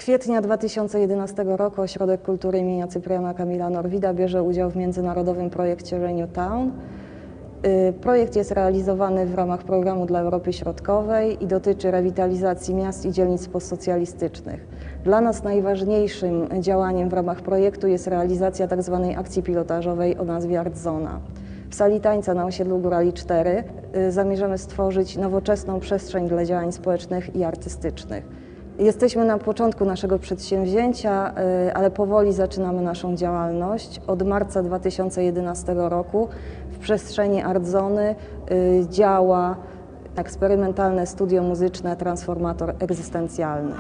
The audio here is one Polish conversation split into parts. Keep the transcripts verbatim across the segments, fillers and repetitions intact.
kwietnia dwa tysiące jedenastego roku Ośrodek Kultury imienia Cypriana Kamila Norwida bierze udział w międzynarodowym projekcie Renew Town. Projekt jest realizowany w ramach programu dla Europy Środkowej i dotyczy rewitalizacji miast i dzielnic postsocjalistycznych. Dla nas najważniejszym działaniem w ramach projektu jest realizacja tzw. akcji pilotażowej o nazwie Artzona. W sali tańca na osiedlu Górali cztery zamierzamy stworzyć nowoczesną przestrzeń dla działań społecznych i artystycznych. Jesteśmy na początku naszego przedsięwzięcia, ale powoli zaczynamy naszą działalność. Od marca dwa tysiące jedenastego roku w przestrzeni Artzony działa eksperymentalne studio muzyczne Transformator Egzystencjalny.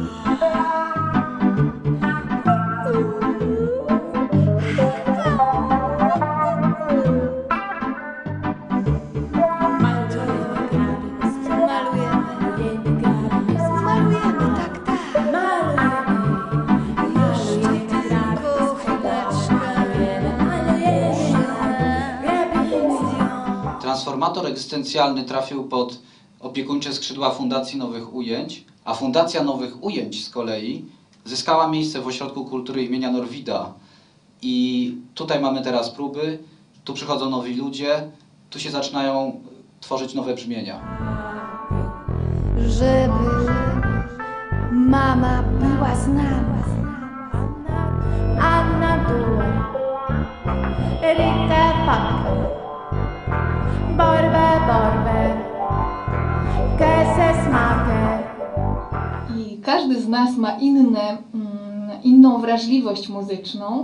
Transformator egzystencjalny trafił pod opiekuńcze skrzydła Fundacji Nowych Ujęć, a Fundacja Nowych Ujęć z kolei zyskała miejsce w Ośrodku Kultury imienia Norwida. I tutaj mamy teraz próby, tu przychodzą nowi ludzie, tu się zaczynają tworzyć nowe brzmienia. Żeby mama była z nami, Anna Dół, Rita Pakę, Borbe, borbe, keses makę. I każdy z nas ma inne, mm, inną wrażliwość muzyczną,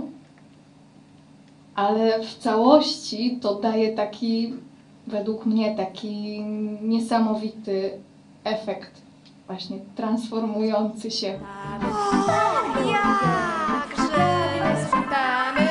ale w całości to daje taki, według mnie, taki niesamowity efekt, właśnie transformujący się. O, jakże sprzątamy,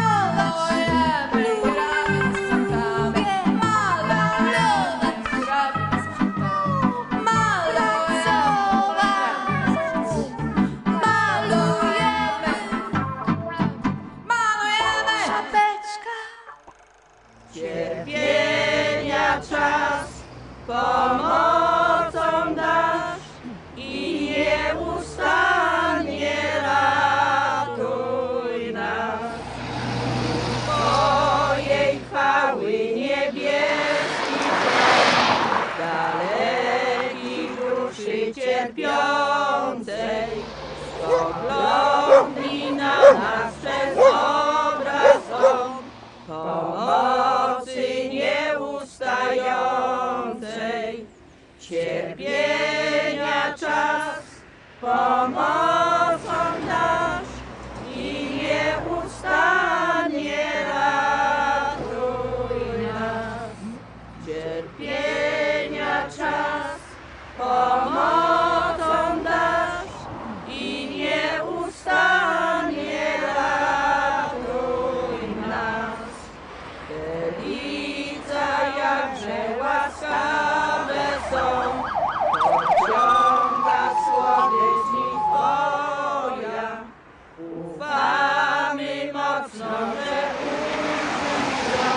cierpienia czas pomocą dasz i nieustannie ratuj nas. Twojej chwały niebieski daleki duszy cierpiącej spoglądnij na nas przez obraz on pomocy nieustającej, cierpienia czas pomocą dasz i nieustannie ratuj nas. Cierpienia czas pomocą dasz i nieustannie ratuj nas. Delica jakże łaskawe są, pociąga słodycz nich Twoja. Ufamy mocno, że umrą,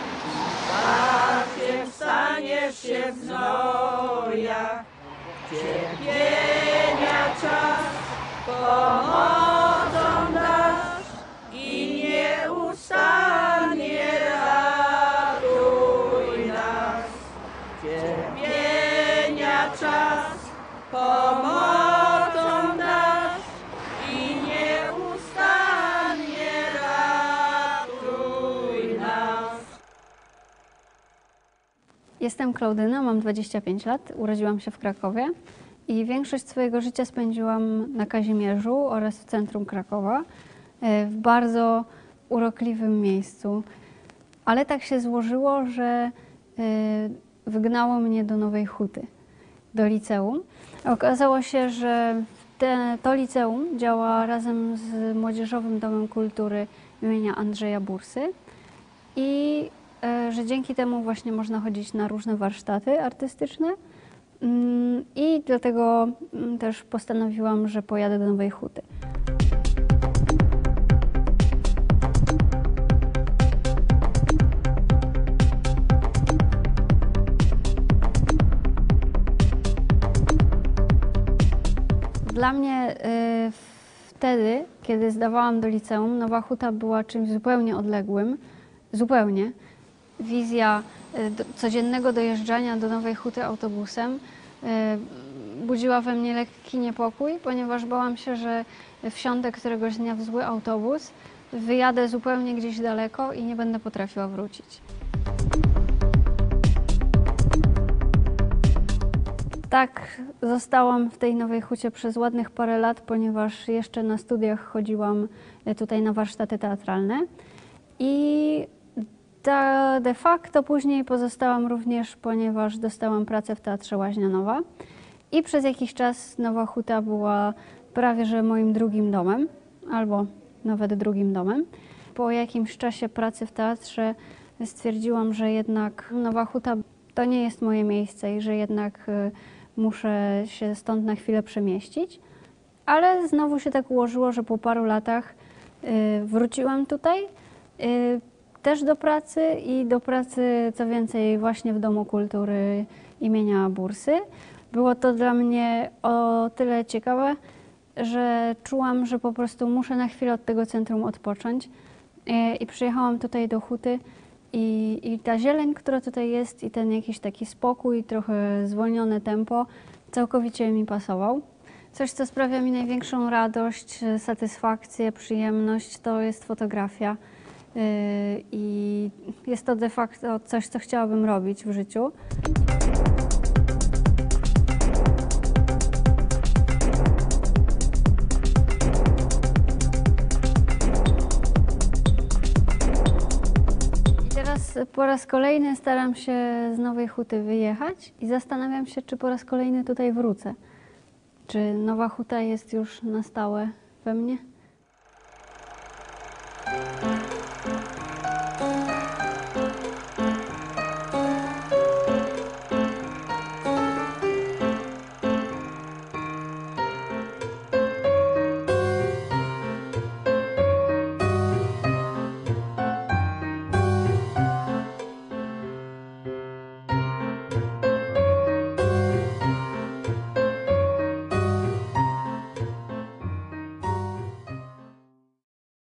Paciem staniesz się w znojach. Cierpienia czas pomocą dasz i nieustannie ratuj nas. Cierpienia czas pomocą dasz i nieustannie ratuj nas. Jestem Klaudyna, mam dwadzieścia pięć lat, urodziłam się w Krakowie i większość swojego życia spędziłam na Kazimierzu oraz w centrum Krakowa, w bardzo urokliwym miejscu. Ale tak się złożyło, że wygnało mnie do Nowej Huty, do liceum. Okazało się, że te, to liceum działa razem z Młodzieżowym Domem Kultury imienia Andrzeja Bursy i że dzięki temu właśnie można chodzić na różne warsztaty artystyczne i dlatego też postanowiłam, że pojadę do Nowej Huty. Dla mnie Wtedy, kiedy zdawałam do liceum, Nowa Huta była czymś zupełnie odległym, zupełnie. Wizja y, do, codziennego dojeżdżania do Nowej Huty autobusem y, budziła we mnie lekki niepokój, ponieważ bałam się, że wsiądę któregoś dnia w zły autobus, wyjadę zupełnie gdzieś daleko i nie będę potrafiła wrócić. Tak, zostałam w tej Nowej Hucie przez ładnych parę lat, ponieważ jeszcze na studiach chodziłam tutaj na warsztaty teatralne i da, de facto później pozostałam również, ponieważ dostałam pracę w Teatrze Łaźnia Nowa i przez jakiś czas Nowa Huta była prawie że moim drugim domem, albo nawet drugim domem. Po jakimś czasie pracy w teatrze stwierdziłam, że jednak Nowa Huta to nie jest moje miejsce i że jednak muszę się stąd na chwilę przemieścić. Ale znowu się tak ułożyło, że po paru latach wróciłam tutaj też do pracy i do pracy co więcej właśnie w Domu Kultury imienia Bursy. Było to dla mnie o tyle ciekawe, że czułam, że po prostu muszę na chwilę od tego centrum odpocząć i przyjechałam tutaj do Huty i, i ta zieleń, która tutaj jest i ten jakiś taki spokój, trochę zwolnione tempo całkowicie mi pasował. Coś, co sprawia mi największą radość, satysfakcję, przyjemność, to jest fotografia i jest to de facto coś, co chciałabym robić w życiu. Po raz kolejny staram się z Nowej Huty wyjechać i zastanawiam się, czy po raz kolejny tutaj wrócę. Czy Nowa Huta jest już na stałe we mnie?